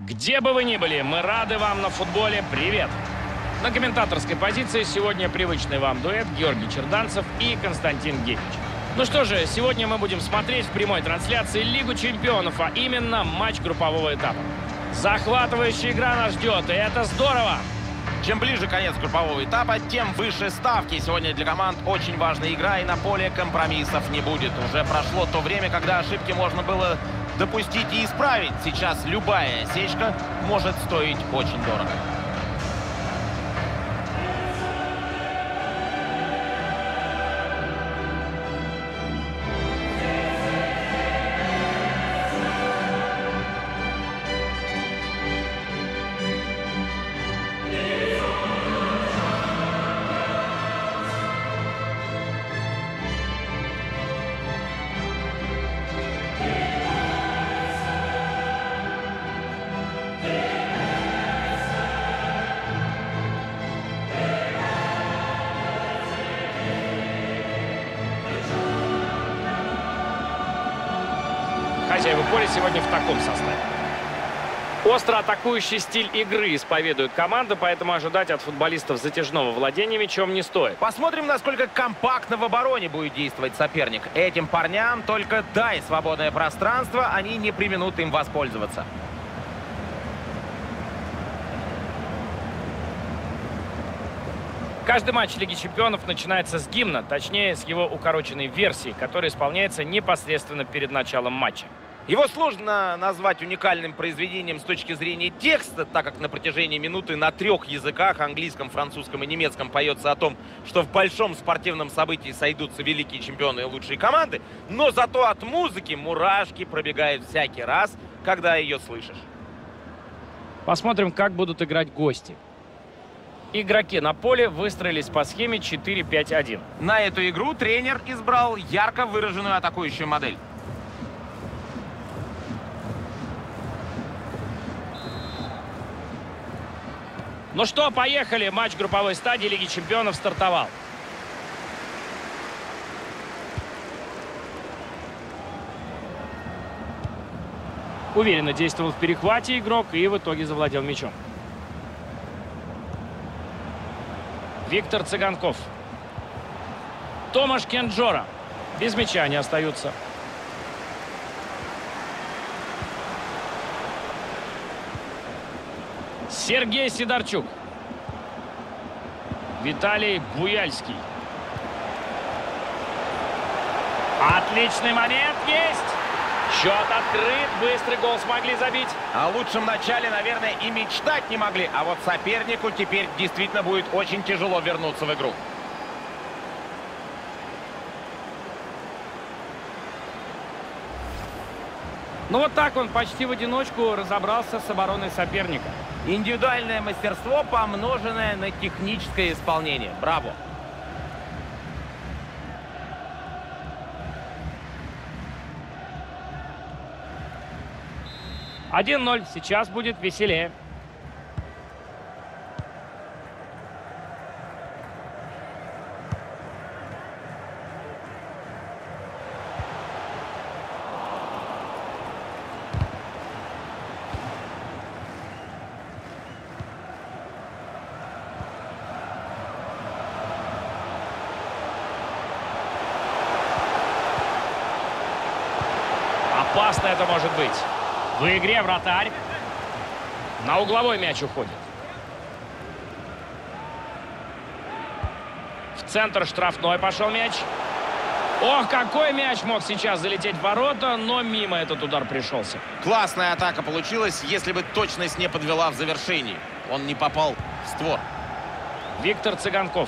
Где бы вы ни были, мы рады вам на футболе. Привет! На комментаторской позиции сегодня привычный вам дуэт Георгий Черданцев и Константин Генич. Ну что же, сегодня мы будем смотреть в прямой трансляции Лигу чемпионов, а именно матч группового этапа. Захватывающая игра нас ждет, и это здорово! Чем ближе конец группового этапа, тем выше ставки. Сегодня для команд очень важная игра, и на поле компромиссов не будет. Уже прошло то время, когда ошибки можно было допустить и исправить. Сейчас любая осечка может стоить очень дорого. Хозяева поля сегодня в таком составе. Остро атакующий стиль игры исповедует команда, поэтому ожидать от футболистов затяжного владения мячом не стоит. Посмотрим, насколько компактно в обороне будет действовать соперник. Этим парням только дай свободное пространство, они не преминут им воспользоваться. Каждый матч Лиги чемпионов начинается с гимна, точнее, с его укороченной версии, которая исполняется непосредственно перед началом матча. Его сложно назвать уникальным произведением с точки зрения текста, так как на протяжении минуты на 3 языках, английском, французском и немецком, поется о том, что в большом спортивном событии сойдутся великие чемпионы и лучшие команды, но зато от музыки мурашки пробегают всякий раз, когда ее слышишь. Посмотрим, как будут играть гости. Игроки на поле выстроились по схеме 4-5-1. На эту игру тренер избрал ярко выраженную атакующую модель. Ну что, поехали. Матч групповой стадии Лиги чемпионов стартовал. Уверенно действовал в перехвате игрок и в итоге завладел мячом. Виктор Цыганков. Томаш Кенджора. Без мяча они остаются. Сергей Сидорчук. Виталий Буяльский. Отличный момент есть. Счет открыт. Быстрый гол смогли забить. О лучшем начале, наверное, и мечтать не могли. А вот сопернику теперь действительно будет очень тяжело вернуться в игру. Ну вот так он почти в одиночку разобрался с обороной соперника. Индивидуальное мастерство, помноженное на техническое исполнение. Браво! «1-0». Сейчас будет веселее. Опасно это может быть. В игре вратарь. На угловой мяч уходит. В центр штрафной пошел мяч. Ох, какой мяч мог сейчас залететь в ворота, но мимо этот удар пришелся. Классная атака получилась, если бы точность не подвела в завершении. Он не попал в створ. Виктор Цыганков.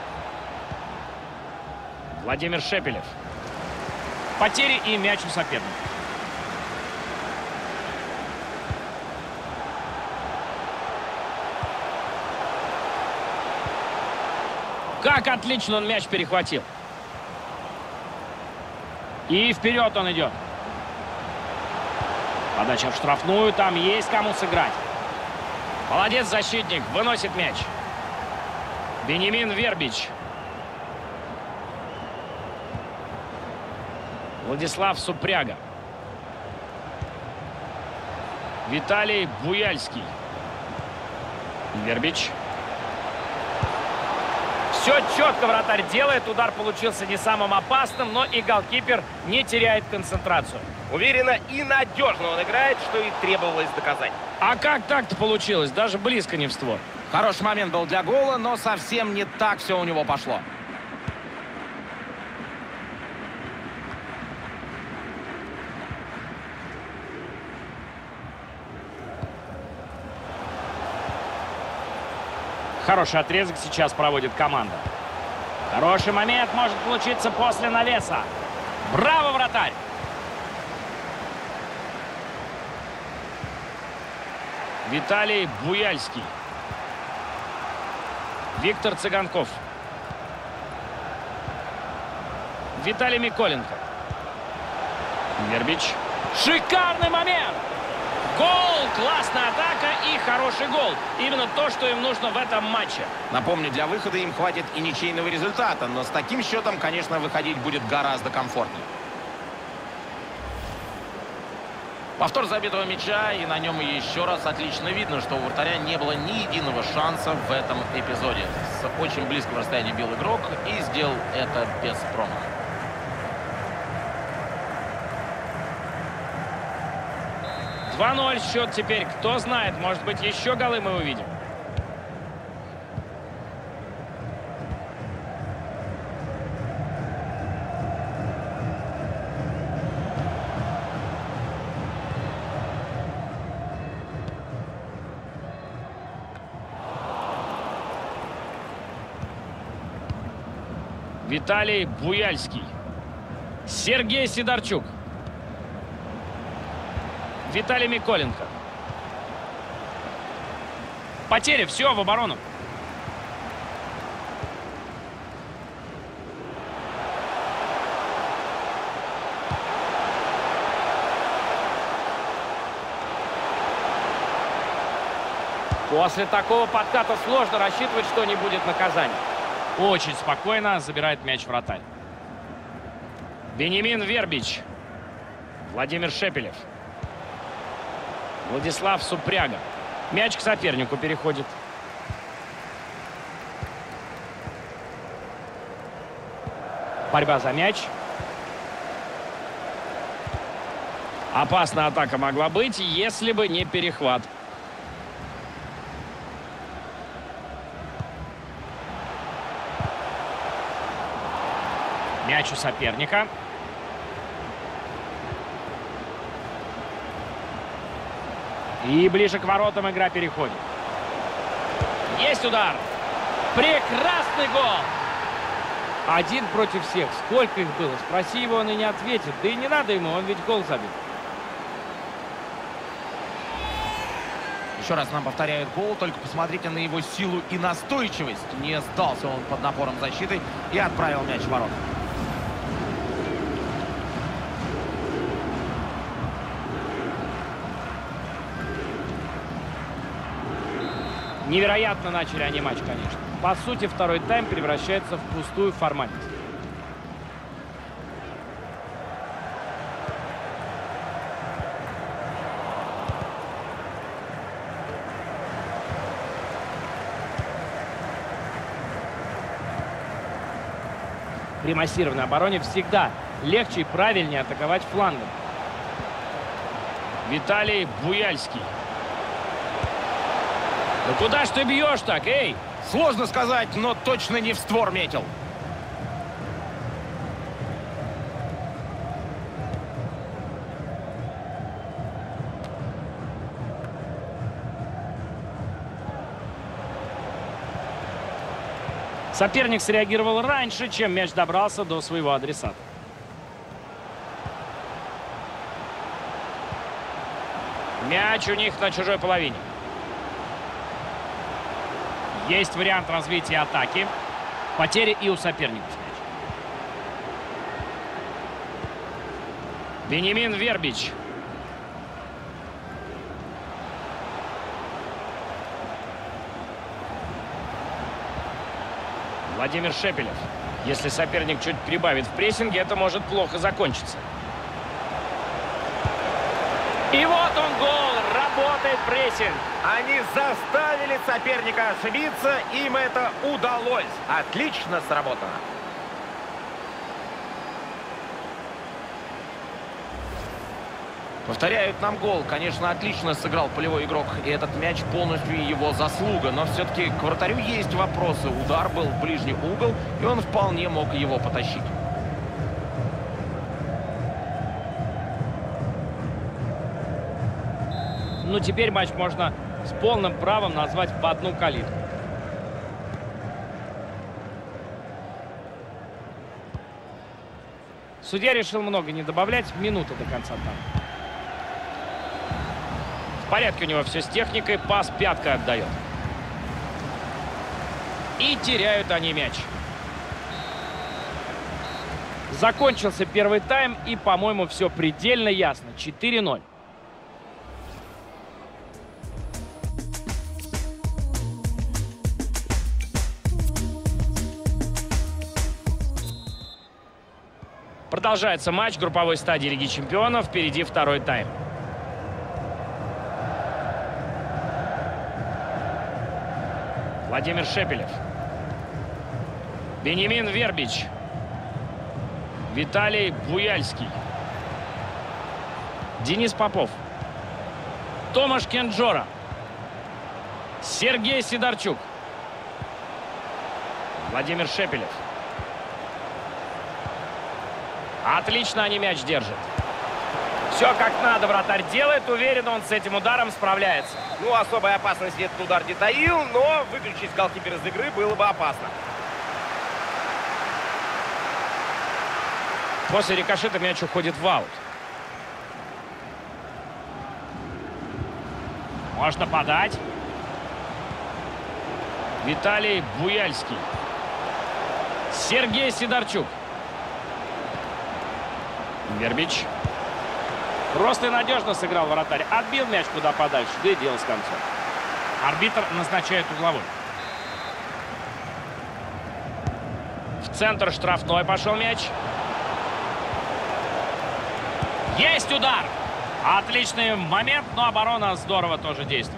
Владимир Шепелев. Потери и мяч у соперника. Как отлично он мяч перехватил. И вперед он идет. Подача в штрафную. Там есть кому сыграть. Молодец защитник. Выносит мяч. Бенемин Вербич. Владислав Супряга. Виталий Буяльский. Вербич. Все четко вратарь делает. Удар получился не самым опасным, но и голкипер не теряет концентрацию. Уверенно и надежно он играет, что и требовалось доказать. А как так-то получилось? Даже близко не в створ. Хороший момент был для гола, но совсем не так все у него пошло. Хороший отрезок сейчас проводит команда. Хороший момент может получиться после навеса. Браво, вратарь! Виталий Буяльский. Виктор Цыганков. Виталий Миколенко. Вербич. Шикарный момент! Гол! Классная атака и хороший гол. Именно то, что им нужно в этом матче. Напомню, для выхода им хватит и ничейного результата, но с таким счетом, конечно, выходить будет гораздо комфортнее. Повтор забитого мяча, и на нем еще раз отлично видно, что у вратаря не было ни единого шанса в этом эпизоде. С очень близкого расстояния бил игрок и сделал это без промаха. Счет теперь. Кто знает, может быть, еще голы мы увидим. Виталий Буяльский. Сергей Сидорчук. Виталий Миколенко. Потери, все, в оборону. После такого подката сложно рассчитывать, что не будет наказания. Очень спокойно забирает мяч вратарь. Бенемин Вербич. Владимир Шепелев. Владислав Супряга. Мяч к сопернику переходит. Борьба за мяч. Опасная атака могла быть, если бы не перехват. Мяч у соперника. И ближе к воротам игра переходит. Есть удар. Прекрасный гол. Один против всех. Сколько их было? Спроси его, он и не ответит. Да и не надо ему, он ведь гол забил. Еще раз нам повторяют гол, только посмотрите на его силу и настойчивость. Не сдался он под напором защиты и отправил мяч в ворота. Невероятно начали они матч, конечно. По сути, второй тайм превращается в пустую формальность. При массированной обороне всегда легче и правильнее атаковать флангом. Виталий Буяльский. Ну куда ж ты бьешь так, эй? Сложно сказать, но точно не в створ метил. Соперник среагировал раньше, чем мяч добрался до своего адресата. Мяч у них на чужой половине. Есть вариант развития атаки. Потери и у соперника с мячом. Бенемин Вербич. Владимир Шепелев. Если соперник чуть прибавит в прессинге, это может плохо закончиться. И вот он гол. Работает прессинг. Они заставили соперника ошибиться, им это удалось. Отлично сработано. Повторяют нам гол. Конечно, отлично сыграл полевой игрок. И этот мяч полностью его заслуга. Но все-таки к вратарю есть вопросы. Удар был в ближний угол, и он вполне мог его потащить. Ну, теперь матч можно с полным правом назвать в одну калитку. Судья решил много не добавлять, минуты до конца там. В порядке у него все с техникой. Пас пяткой отдает. И теряют они мяч. Закончился первый тайм, и, по-моему, все предельно ясно. 4-0. Продолжается матч групповой стадии Лиги Чемпионов. Впереди второй тайм. Владимир Шепелев. Беньямин Вербич. Виталий Буяльский. Денис Попов. Томаш Кенджора. Сергей Сидорчук. Владимир Шепелев. Отлично они мяч держат. Все как надо вратарь делает. Уверен, он с этим ударом справляется. Ну, особой опасности этот удар не таил, но выключить голкипера из игры было бы опасно. После рикошета мяч уходит в аут. Можно подать. Виталий Буяльский. Сергей Сидорчук. Вербич. Просто и надежно сыграл вратарь. Отбил мяч куда подальше, да и дело с концом. Арбитр назначает угловой. В центр штрафной пошел мяч. Есть удар! Отличный момент, но оборона здорово тоже действует.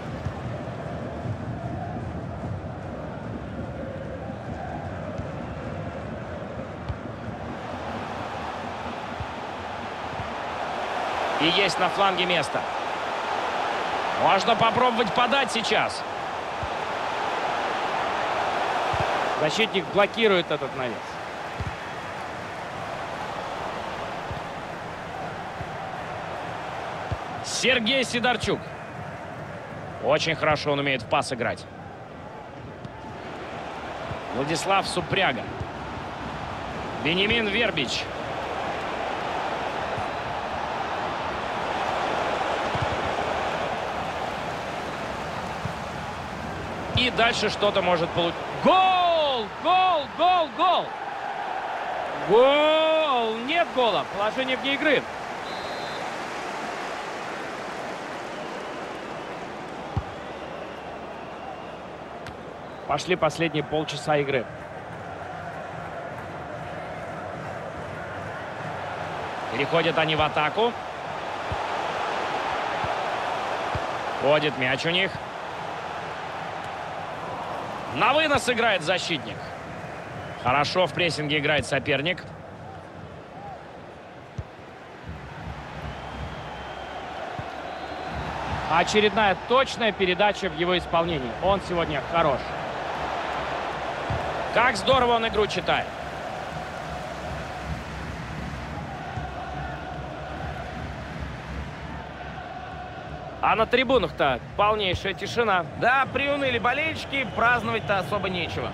И есть на фланге место. Можно попробовать подать сейчас. Защитник блокирует этот навес. Сергей Сидорчук. Очень хорошо он умеет в пас играть. Владислав Супряга. Беньямин Вербич. И дальше что-то может получить. Гол! Гол! Гол! Гол! Гол! Нет гола. Положение вне игры. Пошли последние полчаса игры. Переходят они в атаку. Ходит мяч у них. На вынос играет защитник. Хорошо в прессинге играет соперник. Очередная точная передача в его исполнении. Он сегодня хорош. Как здорово он игру читает. А на трибунах-то полнейшая тишина. Да, приуныли болельщики, праздновать-то особо нечего.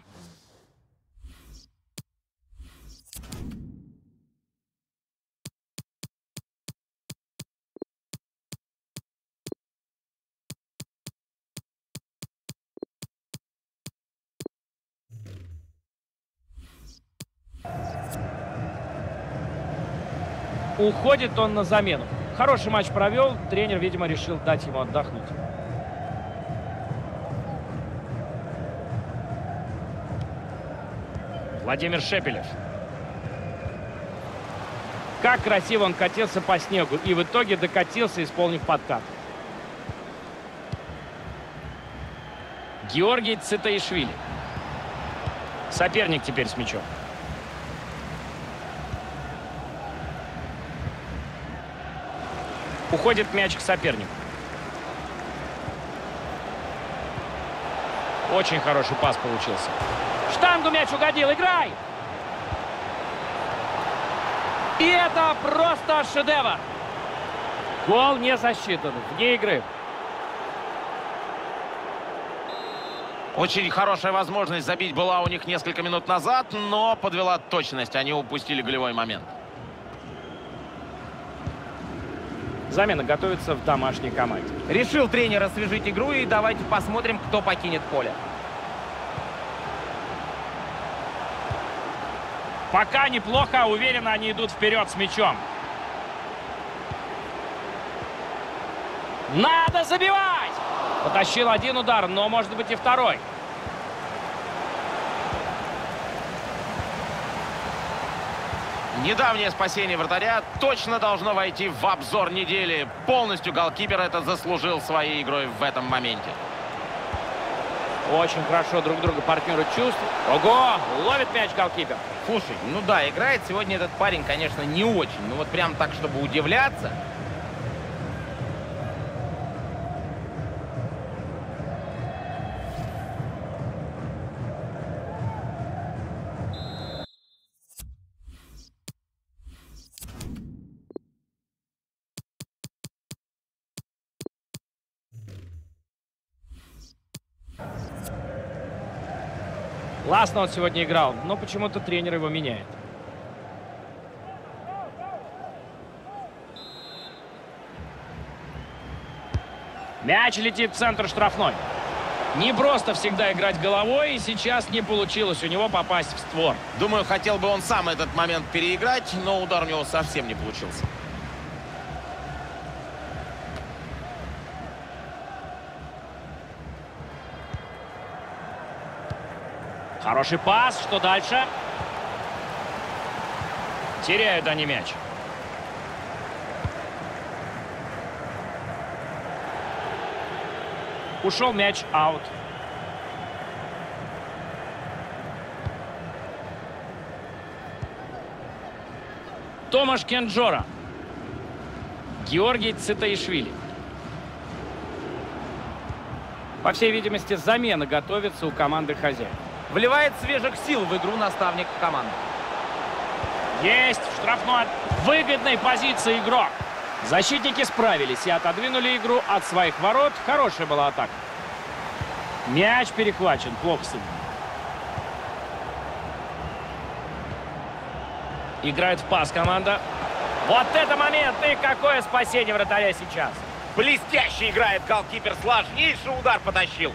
Уходит он на замену. Хороший матч провел. Тренер, видимо, решил дать ему отдохнуть. Владимир Шепелев. Как красиво он катился по снегу. И в итоге докатился, исполнив подкат. Георгий Цитаишвили. Соперник теперь с мячом. Уходит мяч к сопернику. Очень хороший пас получился. В штангу мяч угодил. Играй! И это просто шедевр. Гол не засчитан. Вне игры. Очень хорошая возможность забить была у них несколько минут назад, но подвела точность. Они упустили голевой момент. Замена готовится в домашней команде. Решил тренер освежить игру, и давайте посмотрим, кто покинет поле. Пока неплохо, уверенно они идут вперед с мячом. Надо забивать! Потащил один удар, но может быть и второй. Недавнее спасение вратаря точно должно войти в обзор недели. Полностью голкипер это заслужил своей игрой в этом моменте. Очень хорошо друг друга партнеры чувствуют. Ого! Ловит мяч голкипер. Слушай, ну да, играет сегодня этот парень, конечно, не очень. Ну вот прям так, чтобы удивляться. Классно он сегодня играл, но почему-то тренер его меняет. Мяч летит в центр штрафной. Не просто всегда играть головой, и сейчас не получилось у него попасть в створ. Думаю, хотел бы он сам этот момент переиграть, но удар у него совсем не получился. Хороший пас. Что дальше? Теряют они мяч. Ушел мяч, аут. Томаш Кенджора. Георгий Цитаишвили. По всей видимости, замена готовится у команды хозяев. Вливает свежих сил в игру наставник команды. Есть в штрафной выгодной позиции игрок. Защитники справились и отодвинули игру от своих ворот. Хорошая была атака. Мяч перехвачен. Плохо с ним. Играет в пас команда. Вот это момент! И какое спасение вратаря сейчас! Блестяще играет голкипер. Сложнейший удар потащил.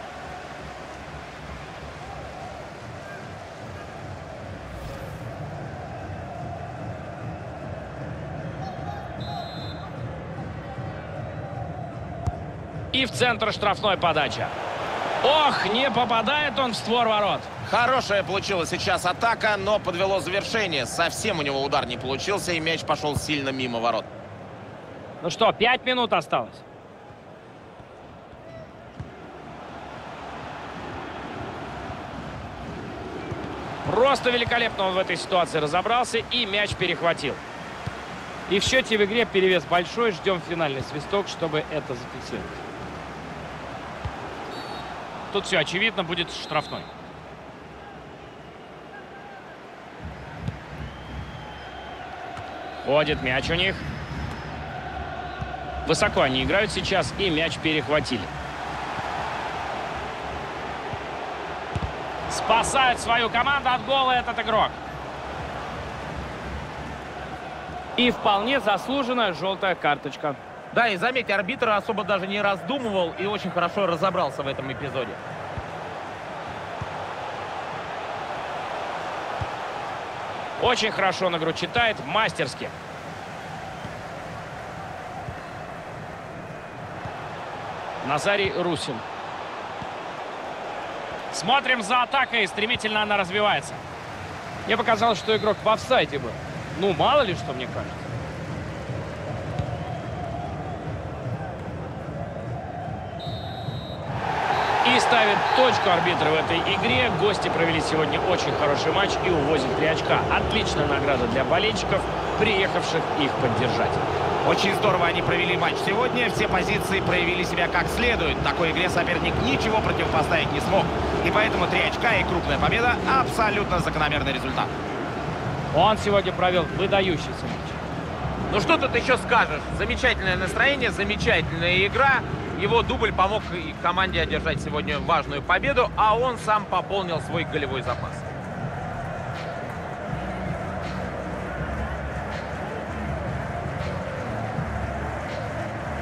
И в центр штрафной подача. Ох, не попадает он в створ ворот. Хорошая получилась сейчас атака, но подвело завершение. Совсем у него удар не получился, и мяч пошел сильно мимо ворот. Ну что, 5 минут осталось. Просто великолепно он в этой ситуации разобрался и мяч перехватил. И в счете в игре перевес большой. Ждем финальный свисток, чтобы это зафиксировать. Тут все очевидно, будет штрафной. Ходит мяч у них. Высоко они играют сейчас, и мяч перехватили. Спасает свою команду от гола этот игрок. И вполне заслуженная желтая карточка. Да, и заметьте, арбитр особо даже не раздумывал и очень хорошо разобрался в этом эпизоде. Очень хорошо он игру читает, мастерски. Назарий Русин. Смотрим за атакой, стремительно она развивается. Мне показалось, что игрок в офсайде был. Ну, мало ли что, мне кажется. И ставит точку арбитр в этой игре. Гости провели сегодня очень хороший матч и увозят 3 очка. Отличная награда для болельщиков, приехавших их поддержать. Очень здорово они провели матч сегодня. Все позиции проявили себя как следует. В такой игре соперник ничего противопоставить не смог. И поэтому 3 очка и крупная победа – абсолютно закономерный результат. Он сегодня провел выдающийся матч. Ну что тут еще скажешь? Замечательное настроение, замечательная игра. Его дубль помог и команде одержать сегодня важную победу, а он сам пополнил свой голевой запас.